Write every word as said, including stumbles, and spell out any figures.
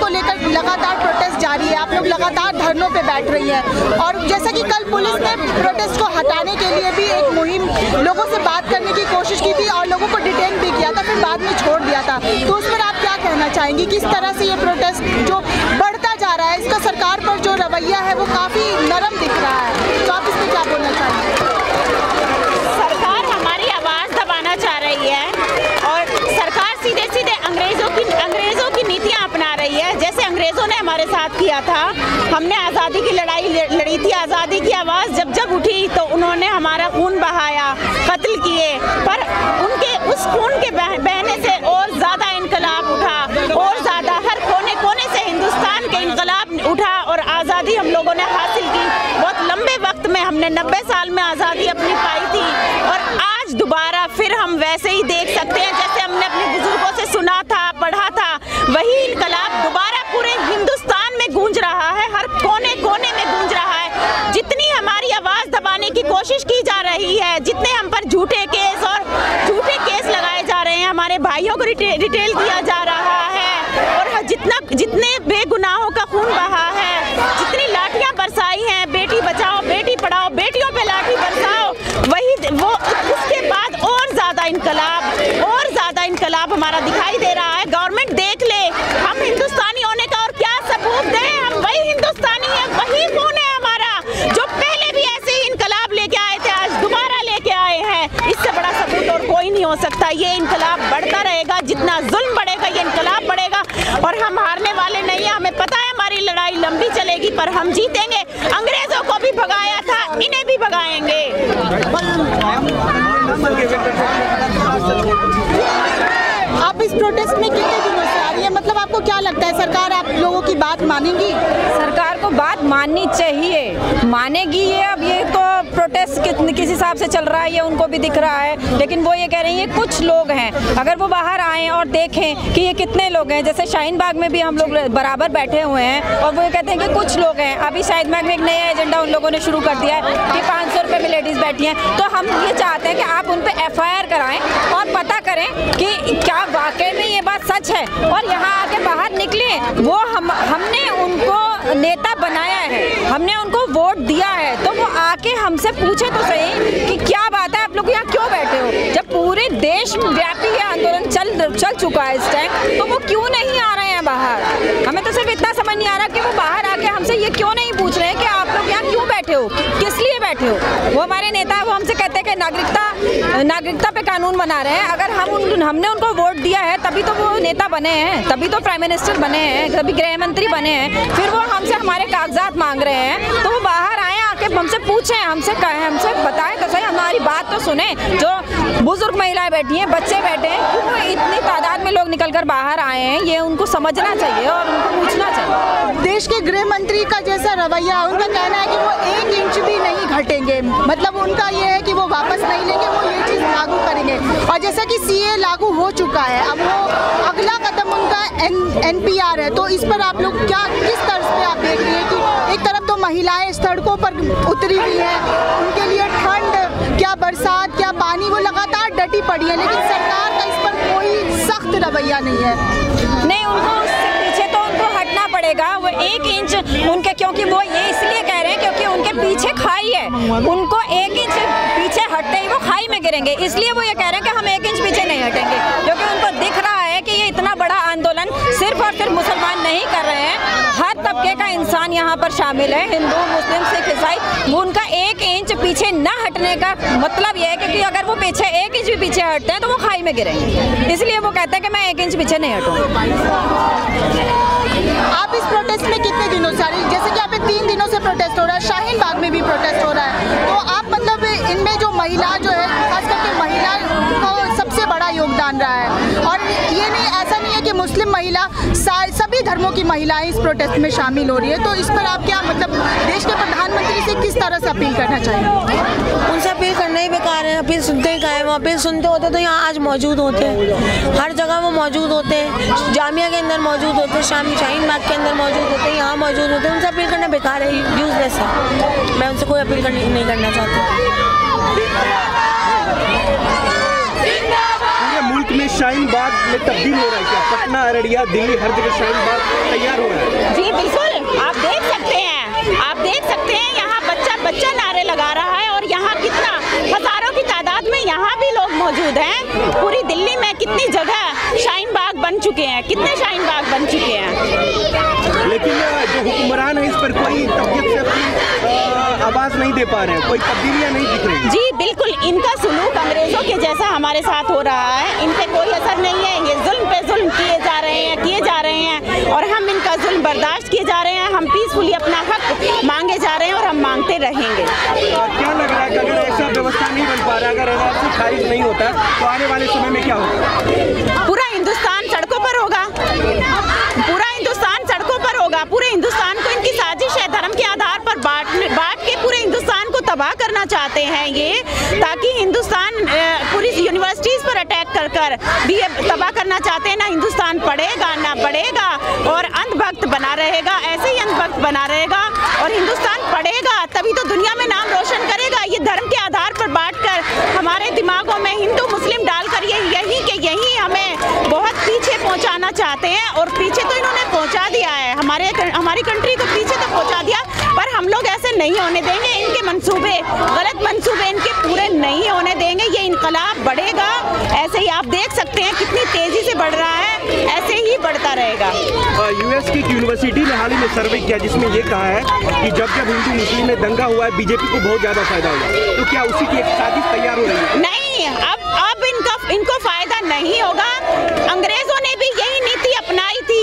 को लेकर लगातार प्रोटेस्ट जारी है, आप लोग लगातार धरनों पे बैठ रही हैं और जैसा कि कल पुलिस ने प्रोटेस्ट को हटाने के लिए भी एक मुहिम लोगों से बात करने की कोशिश की थी और लोगों को डिटेन भी किया था, फिर बाद में छोड़ दिया था। तो उस पर आप क्या कहना चाहेंगी, किस तरह से ये प्रोटेस्ट जो बढ़ता जा रहा है, इसका सरकार पर जो रवैया है वो काफ़ी नरम दिख रहा है, तो आप इस पर क्या बोलना चाहेंगे? सरकार हमारी आवाज़ दबाना चाह रही है और सरकार सीधे सीधे अंग्रेज़ों की अंग्रेज़ों की नीतियाँ अपना रही है। जैसे अंग्रेज़ों ने हमारे साथ किया था, हमने आज़ादी की लड़ाई लड़ी थी, आज़ादी की आवाज़ जब जब उठी तो उन्होंने हमारा खून बहाया, कत्ल किए, पर उनके उस खून के बहने से और ज़्यादा इनकलाब उठा, और ज़्यादा हर कोने कोने से हिंदुस्तान के इनकलाब उठा और आज़ादी हम लोगों ने हासिल की। बहुत लंबे वक्त में हमने नब्बे साल में आज़ादी अपनी पाई थी और आज दोबारा फिर हम वैसे ही देख सकते हैं जैसे हमने अपने बुजुर्गों से सुना था, पढ़ा था, वही इनकलाब दोबारा पूरे हिंदुस्तान में गूंज रहा है, हर कोने कोने में गूंज रहा है। जितनी हमारी आवाज़ दबाने की कोशिश की जा रही है, जितने हम पर झूठे केस और झूठे केस लगाए जा रहे हैं, हमारे भाइयों को रिटेल किया जा रहा है और जितना जितने बेगुनाहों का खून बहा है, जितनी लाठियाँ बरसाई हैं, बेटी बचाओ बेटी पढ़ाओ, बेटियों पे लाठी बरसाओ, वही वो उसके बाद और ज़्यादा इनकलाब और ज़्यादा इनकलाब हमारा दिखाई दे रहा है। गवर्नमेंट देख ले, हम हिंदुस्तानी होने का और क्या सबूत दें, हम वही हिंदुस्तानी हैं, वही खून है हमारा, जो पहले भी ऐसे ही इनकलाब लेके आए थे, आज दोबारा लेके आए हैं। इससे बड़ा सबूत और कोई नहीं हो सकता। ये इनकलाब बढ़ता रहेगा, जितना जुल्म बढ़ेगा ये इनकलाब बढ़ेगा और हम हारने वाले नहीं हैं। हमें पता है हमारी लड़ाई लंबी चलेगी पर हम जीतेंगे। अंग्रेजों को भी भगाया था, इन्हें भी भगाएंगे। आप इस प्रोटेस्ट में कितने दिनों से आ रही है, मतलब आपको क्या लगता है सरकार आप लोगों की बात मानेगी? सरकार को बात माननी चाहिए, मानेगी ये। अब ये तो प्रोटेस्ट किस हिसाब से चल रहा है ये उनको भी दिख रहा है, लेकिन वो ये कह रही है कुछ लोग हैं, अगर वो बाहर आएँ और देखें कि ये कितने लोग हैं, जैसे शाहीन बाग में भी हम लोग बराबर बैठे हुए हैं और वो ये कहते हैं कि कुछ लोग हैं। अभी शाहीन बाग में एक नया एजेंडा उन लोगों ने शुरू कर दिया है कि पाँच सौ रुपये में लेडीज़ बैठी हैं, तो हम ये चाहते हैं कि आप उन पर एफ आई आर कराएँ और पता करें कि क्या वाकई में ये बात सच है और यहाँ आके बाहर निकले। वो हम हमने उनको नेता बनाया है, हमने उनको वोट दिया है, तो वो आके हमसे पूछे तो सही कि क्या बात है, आप लोग यहाँ क्यों बैठे हो? जब पूरे देश व्यापी ये आंदोलन चल चल चुका है इस टाइम, तो वो क्यों नहीं आ रहे हैं बाहर? हमें तो सिर्फ इतना समझ नहीं आ रहा कि वो बाहर आके हमसे ये क्यों नहीं पूछ रहे हैं कि आप लोग यहाँ क्यों बैठे हो, किस लिए बैठे हो? वो हमारे नेता है, वो हमसे कहते हैं कि नागरिकता नागरिकता पे कानून बना रहे हैं। अगर हम उन, हमने उनको वोट दिया है तभी तो वो नेता बने हैं, तभी तो प्राइम मिनिस्टर बने हैं, तभी गृह मंत्री बने हैं, फिर वो हमसे हमारे कागजात मांग रहे हैं। तो वो बाहर आए, आके हमसे पूछें, हमसे कहें, हमसे बताएं तो सही, हमारी बात तो सुने। जो बुजुर्ग महिलाएं बैठी हैं, बच्चे बैठे हैं, क्यों इतनी तादाद में लोग निकल कर बाहर आए हैं, ये उनको समझना चाहिए और उनको पूछना चाहिए। देश के गृह मंत्री का जैसा रवैया, उनका कहना है कि वो एक इंच भी नहीं घटेंगे, मतलब उनका ये है कि वो वापस नहीं लेंगे, वो ये चीज़ लागू करेंगे। और जैसा कि सी ए लागू हो चुका है, अब वो अगला कदम उनका एन पी आर है, तो इस पर आप लोग क्या किस तर्ज पे आप देख रही हैं कि एक तरफ तो महिलाएं सड़कों पर उतरी हुई हैं, उनके लिए ठंड क्या बरसात क्या पानी वो लगातार डटी पड़ी है, लेकिन सरकार का इस पर कोई सख्त रवैया नहीं है। नहीं, उनको उससे पीछे तो उनको हटना पड़ेगा, वो एक इंच उनके, क्योंकि वो ये इसलिए कह रहे हैं क्योंकि उनके पीछे खाई है, उनको एक इंच पीछे हटते ही वो खाई में गिरेंगे, इसलिए वो ये कह रहे हैं कि हम एक इंच पीछे नहीं हटेंगे, क्योंकि उनको दिख रहा है कि ये इतना बड़ा आंदोलन सिर्फ और सिर्फ मुसलमान नहीं कर रहे हैं, हर तबके का इंसान यहाँ पर शामिल है, हिंदू मुस्लिम सिख ईसाई। उनका एक इंच पीछे न हटने का मतलब ये है कि अगर वो पीछे एक इंच भी पीछे हटते हैं तो वो खाई में गिरेंगे, इसलिए वो कहते हैं कि मैं एक इंच पीछे नहीं हटूंगा। आप इस प्रोटेस्ट में कितने दिनों से आ रही, जैसे कि आप तीन दिनों से प्रोटेस्ट हो रहा है, शाहीन बाग में भी प्रोटेस्ट हो रहा है, तो आप मतलब इनमें जो महिला जो है, खास करके महिला को सबसे बड़ा योगदान रहा है, और ये नहीं ऐसा नहीं है कि मुस्लिम महिला, सभी धर्मों की महिलाएं इस प्रोटेस्ट में शामिल हो रही है, तो इस पर आप क्या मतलब देश के प्रधानमंत्री से किस तरह से अपील करना चाहिए? उनसे अपील करना ही बेकार है, अपील सुनते ही कहे, वो अपील सुनते होते तो यहाँ आज मौजूद होते हैं, हर जगह वो मौजूद होते हैं, जामिया के अंदर मौजूद होते हैं, शामी शाहीन बाग के अंदर मौजूद होते हैं, यहाँ मौजूद होते हैं, उनसे अपील करना बेकार है, यूजलेस है, मैं उनसे कोई अपील करनी नहीं करना चाहती। मुल्क में शाहीन बाग में तब्दील हो रहा है क्या? पटना, अररिया, दिल्ली, हर जगह शाहीन बाग तैयार हो रहा है। जी बिल्कुल, आप देख सकते हैं, आप देख सकते हैं यहाँ बच्चा बच्चा नारे लगा रहा है और यहाँ कितना हजारों की तादाद में यहाँ भी लोग मौजूद हैं। पूरी दिल्ली में कितनी जगह शाहीन बाग बन चुके हैं, कितने शाहीन बाग बन चुके हैं। लेकिन जो हुक्मरान है इस पर कोई तबीयत से अपनी आवाज नहीं दे पा रहे हैं, कोई तब्दीलियां नहीं दिख रही। जी बिल्कुल, इनका सुलूक अंग्रेजों के जैसा हमारे साथ हो रहा है, इन पे कोई असर नहीं है। ये जुल्म पे जुल्म किए जा रहे हैं किए जा रहे हैं और हम इनका जुल्म बर्दाश्त किए जा रहे हैं। हम पीसफुली अपना हक मांगे जा रहे हैं और हम मांगते रहेंगे। क्या लग रहा है कि अगर ऐसा व्यवस्था नहीं बन पा रहा, अगर एनआरसी खारिज नहीं होता तो आने वाले समय में क्या होगा? पूरा हिंदुस्तान सड़कों पर होगा, पूरा हिंदुस्तान सड़कों पर होगा। पूरे हिंदुस्तान को इनकी साजिश है, धर्म के आधार पर बांट बांट के पूरे हिंदुस्तान को तबाह करना चाहते हैं ये, ताकि हिंदुस्तान पूरी यूनिवर्सिटीज पर अटैक कर कर भी ये तबाह करना चाहते हैं। ना हिंदुस्तान पढ़ेगा ना बढ़ेगा और अंधभक्त बना रहेगा, ऐसे ही अंधभक्त बना रहेगा। और हिंदुस्तान पढ़ेगा तभी तो दुनिया में नाम रोशन करेगा। ये धर्म के आधार पर बांट कर हमारे दिमागों में हिंदू मुस्लिम डालकर ये यही के यही हमें बहुत पीछे पहुंचाना चाहते हैं और पीछे तो इन्होंने पहुंचा दिया है, हमारे हमारी कंट्री को पीछे तो पहुंचा दिया, पर हम लोग ऐसे नहीं होने देंगे। इनके मंसूबे, गलत मंसूबे इनके पूरे नहीं होने देंगे। ये इनकलाब बढ़ेगा, ऐसे ही आप देख सकते हैं कितनी तेजी से बढ़ रहा है, ऐसे ही बढ़ता रहेगा। यूएस की यूनिवर्सिटी ने हाल ही में सर्वे किया जिसमें ये कहा है कि जब जब हिंदू मुस्लिम में दंगा हुआ है बीजेपी को बहुत ज्यादा फायदा हुआ, तो क्या उसी की एक साजिश तैयार हो रही है? नहीं, अब अब इनका इनको फायदा नहीं होगा। अंग्रेजों ने भी यही नीति अपनाई थी